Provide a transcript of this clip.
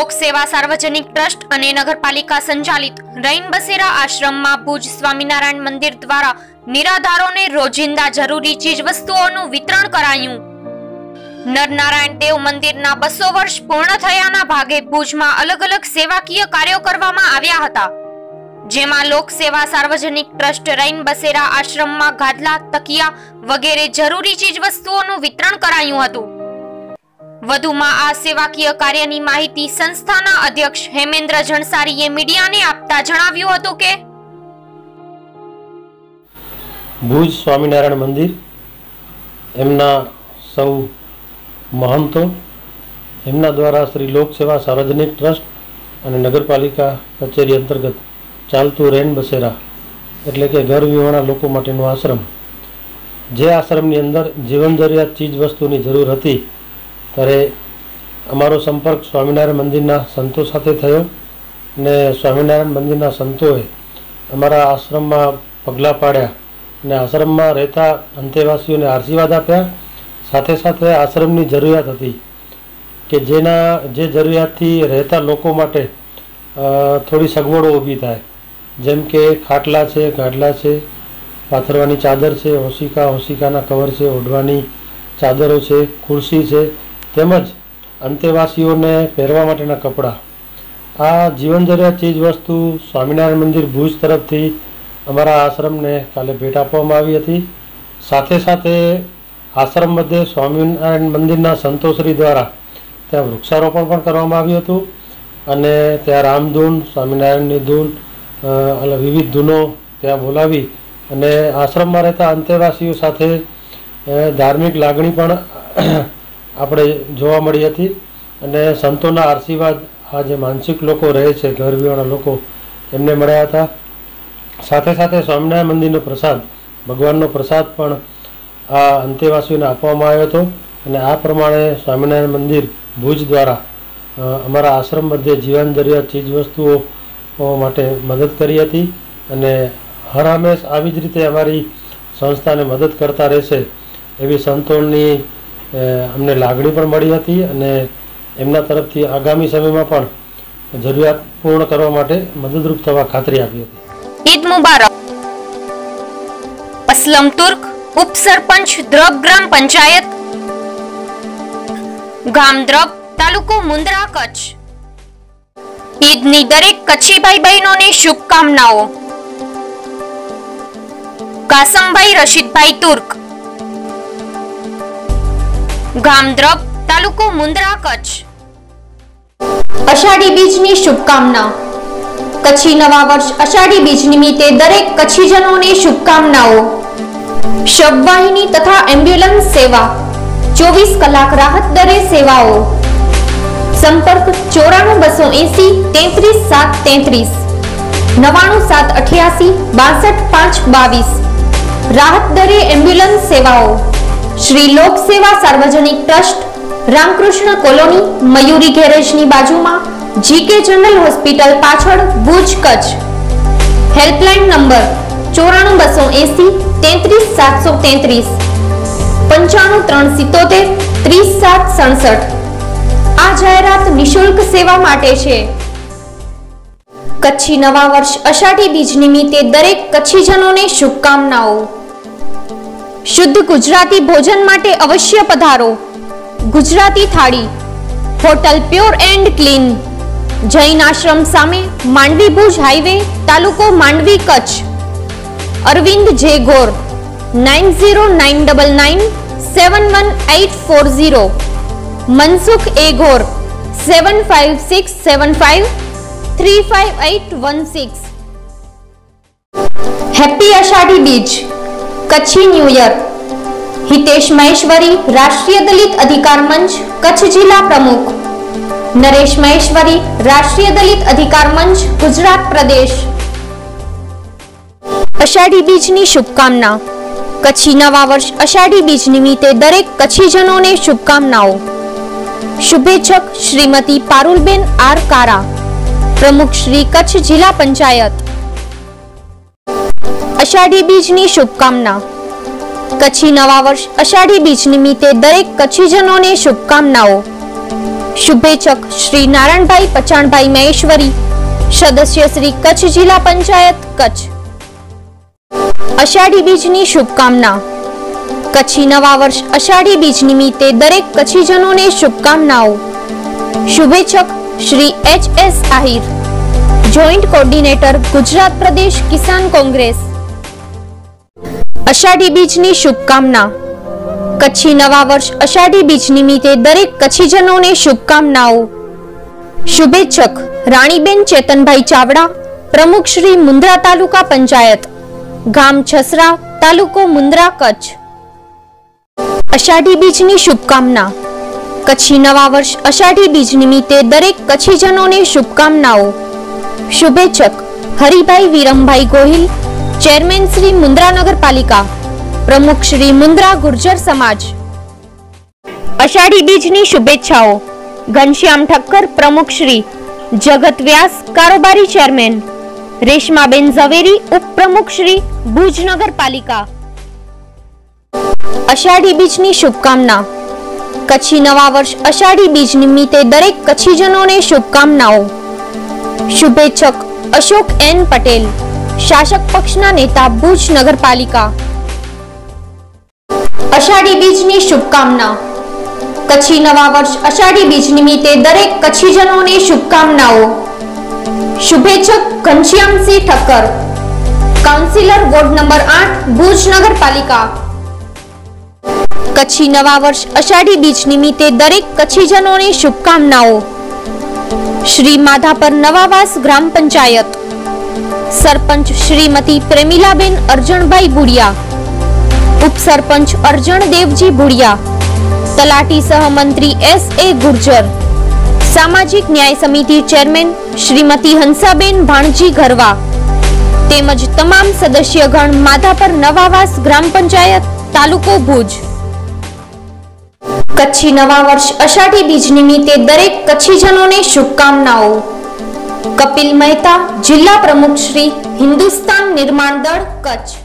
लोक सेवा सार्वजनिक ट्रस्ट અને નગરપાલિકા સંચાલિત રૈન બસેરા આશ્રમમાં ભુજ સ્વામિનારાયણ મંદિર દ્વારા નિરાધારોને રોજિંદા જરૂરી ચીજ વસ્તુઓનું વિતરણ કરાયું। નરનારાયણ દેવ મંદિરના 200 વર્ષ પૂર્ણ થયાના ભાગે ભુજમાં અલગ-અલગ સેવાકીય કાર્યો કરવામાં આવ્યા હતા, જેમાં લોક સેવા સાર્વજનિક ટ્રસ્ટ રૈન બસેરા આશ્રમમાં ગાદલા, તકિયા વગેરે જરૂરી ચીજ વસ્તુઓનું વિતરણ કરાયું હતું। વધુમાં આ સેવાકીય કાર્યની માહિતી સંસ્થાના અધ્યક્ષ હેમેન્દ્ર જણસારીએ મીડિયાને આપતા જણાવ્યું હતું કે ભુજ સ્વામિનારાયણ મંદિર એમના સૌ મહંતો એમના દ્વારા શ્રી લોક સેવા સાર્વજનિક ટ્રસ્ટ અને નગરપાલિકા કચેરી અંતર્ગત ચાલતું રૈન બસેરા એટલે કે ઘર વિહોણા લોકો માટેનો આશ્રમ, જે આશ્રમની અંદર જીવન જરૂરિયાત ચીજ વસ્તુની જરૂર હતી ત્યારે અમારો સંપર્ક સ્વામિનારાયણ મંદિરના સંતો સાથે થયો અને સ્વામિનારાયણ મંદિરના સંતોએ અમારા આશ્રમમાં પગલાં પાડ્યા અને આશ્રમમાં રહેતા અંતેવાસીઓને આશીર્વાદ આપ્યા। સાથે સાથે આશ્રમની જરૂરિયાત હતી કે જે જરૂરિયાતથી રહેતા લોકો માટે થોડી સગવડો ઊભી થાય, જેમ કે ખાટલા છે, ગાદલા છે, પાથરવાની ચાદર છે, હોસિકાના કવર છે, ઓઢવાની ચાદરો છે, ખુરશી છે, તેમજ અંતેવાસીઓને પહેરવા માટેના કપડાં, આ જીવન જરૂરિયાત ચીજ વસ્તુ સ્વામિનારાયણ મંદિર ભુજ તરફથી અમારા આશ્રમને કાલે ભેટ આપવામાં આવી હતી। સાથે સાથે આશ્રમ મધ્યે સ્વામિનારાયણ મંદિરના સંતોશ્રી દ્વારા ત્યાં વૃક્ષારોપણ પણ કરવામાં આવ્યું હતું અને ત્યાં રામધૂન, સ્વામિનારાયણની ધૂન, વિવિધ ધૂનો ત્યાં બોલાવી અને આશ્રમમાં રહેતા અંતેવાસીઓ સાથે ધાર્મિક લાગણી પણ આપણે જોવા મળી હતી અને સંતોના આશીર્વાદ આ જે માનસિક લોકો રહે છે, ઘર વિહોણા લોકો, એમને મળ્યા હતા। સાથે સાથે સ્વામિનારાયણ મંદિરનો પ્રસાદ, ભગવાનનો પ્રસાદ પણ આ અંતેવાસીઓને આપવામાં આવ્યો હતો અને આ પ્રમાણે સ્વામિનારાયણ મંદિર ભુજ દ્વારા અમારા આશ્રમ મધ્યે જીવન જરૂરિયાત ચીજ વસ્તુઓ માટે મદદ કરી હતી અને હર હંમેશ આવી જ રીતે અમારી સંસ્થાને મદદ કરતા રહેશે એવી સંતોની અમને લાગણી પણ મળી હતી અને એમના તરફથી આગામી સમયમાં પણ જરૂરિયાત પૂર્ણ કરવા માટે મદદરૂપ થવા ખાતરી આપી હતી। ઈદ મુબારક। અસલમ તુર્ક, ઉપસરપંચ દ્રબ ગ્રામ પંચાયત, ગામ દ્રબ, તાલુકો મુન્દ્રા, કચ્છ। ઈદની દરેક કચ્છી ભાઈ બહેનોને શુભકામનાઓ। કાસમભાઈ રશીદભાઈ તુર્ક, ગામ દ્રબ, તાલુકો મુન્દ્રા, કચ્છ। અષાઢી બીજની શુભકામના। કચ્છી નવા વર્ષ અષાઢી બીજ નિમિત્તે દરેક કચ્છીજનોને શુભકામનાઓ। શબવાહિની તથા એમ્બ્યુલન્સ સેવા 24 કલાક રાહત દરે સેવાઓ। સંપર્ક 94 280 33 733 99 788 62 રાહત દરે એમ્બ્યુલન્સ સેવાઓ। શ્રી લોક સેવા સાર્વજનિક ટ્રસ્ટ, રામકૃષ્ણ કોલોની, મયુરી ગેરેજની બાજુમાં, જીકે જનરલ હોસ્પિટલ પાછળ, ભુજ, કચ્છ। Helpline number 94 280 33 733 95 377 30 767। આ જાહેરાત નિશુલ્ક સેવા માટે છે। કચ્છી નવા વર્ષ અષાઢી બીજ નિમિત્તે દરેક કચ્છીજનોને શુભકામનાઓ। શુદ્ધ ગુજરાતી ભોજન માટે અવશ્ય પધારો। Gujarati thali, hotel pure and clean, Jain Ashram સામે, માંડવી ભુજ હાઈવે, તાલુકો માંડવી, કચ્છ। અરવિંદ જે ગોર 9099971840, મનસુખ એ ગોર 7567535816। Happy Ashadhi Bij, Kutchi new year. Hitesh Maheshwari, Rashtriya Dalit અધિકાર મંચ, કચ્છ જિલ્લા પ્રમુખ। નરેશ મહેશ્વરી, રાષ્ટ્રીય દલિત અધિકાર મંચ, ગુજરાત પ્રદેશ। અષાઢી બીજની શુભકામના। કચ્છી નવા વર્ષ અષાઢી બીજ નિમિત્તે દરેક કચ્છીજનોને શુભકામનાઓ। શુભેચ્છક શ્રીમતી પારુલબેન આર કારા, પ્રમુખ શ્રી કચ્છ જિલ્લા પંચાયત। અષાઢી બીજની શુભકામના। કચ્છી નવા વર્ષ અષાઢી બીજ નિમિત્તે દરેક કચ્છીજનોને શુભકામનાઓ। શુભેચ્છક શ્રી નારાયણભાઈ પચાણભાઈ મહેશ્વરી, સદસ્ય શ્રી કચ્છ જિલ્લા પંચાયત કચ્છ। અષાઢી બીજની શુભકામના। કચ્છી નવા વર્ષ અષાઢી બીજ નિમિત્તે દરેક કચ્છીજનોને શુભકામનાઓ। શુભેચ્છક Shri H S. Ahir, joint coordinator Gujarat Pradesh Kisan Congress. અષાઢી બીજની શુભકામના। કચ્છી નવા વર્ષ અષાઢી બીજ નિમિત્તે દરેક કચ્છીજનોને શુભકામનાઓ। શુભેચ્છક રાણીબેન ચેતનભાઈ ચાવડા, પ્રમુખ શ્રી મુન્દ્રા તાલુકા પંચાયત, ગામ છસરા, તાલુકો મુન્દ્રા, કચ્છ। અષાઢી બીજની શુભકામના। કચ્છી નવા વર્ષ અષાઢી બીજ નિમિત્તે દરેક કચ્છીજનોને શુભકામનાઓ। શુભેચ્છક હરિભાઈ વિરમભાઈ ગોહિલ, ચેરમેન શ્રી મુન્દ્રા નગરપાલિકા, પ્રમુખ શ્રી મુન્દ્રા ગુર્જર સમાજ। અષાઢી બીજની શુભેચ્છાઓ। ઘનશ્યામ ઠક્કર, પ્રમુખ શ્રી, જગત વ્યાસ, કારોબારી ચેરમેન, રેશમાબેન ઝવેરી, ઉપપ્રમુખ શ્રી, ભુજ નગરપાલિકા। અષાઢી બીજની શુભકામના। કચ્છી નવા વર્ષ અષાઢી બીજ નિમિત્તે દરેક કચ્છીજનોને શુભકામનાઓ। શુભેચ્છક અશોક એન પટેલ, શાસક પક્ષના નેતા, ભુજ નગરપાલિકા। અષાઢી બીજની શુભકામના। કચ્છી નવા વર્ષ અષાઢી બીજ નિમિત્તે દરેક કચ્છીજનોને શુભકામનાઓ। શુભેચ્છક Ghanshyamsinh Thakkar, councillor ward number 8, Bhuj નગરપાલિકા। કચ્છી નવા વર્ષ અષાઢી બીજ નિમિત્તે દરેક કચ્છીજનોને શુભકામનાઓ। શ્રી માધાપર નવાવાસ ગ્રામ પંચાયત, સરપંચ શ્રીમતી પ્રેમિલાબેન અરજણભાઈ ભુડિયા, ઉપસરપંચ અરજણ દેવજી ભુડિયા, તલાટી સહમંત્રી S.A. ગુર્જર, સામાજિક ન્યાય સમિતિ ચેરમેન શ્રીમતી હંસાબેન ભાણજી ઘરવા તેમજ તમામ સદસ્યગણ માધાપર નવાવાસ ગ્રામ પંચાયત, તાલુકો ભુજ। કચ્છી નવા વર્ષ અષાઢી બીજ નિમિત્તે દરેક કચ્છીજનોને શુભકામનાઓ। કપિલ મહેતા, જિલ્લા પ્રમુખ શ્રી, હિન્દુસ્તાન નિર્માણ દળ, કચ્છ।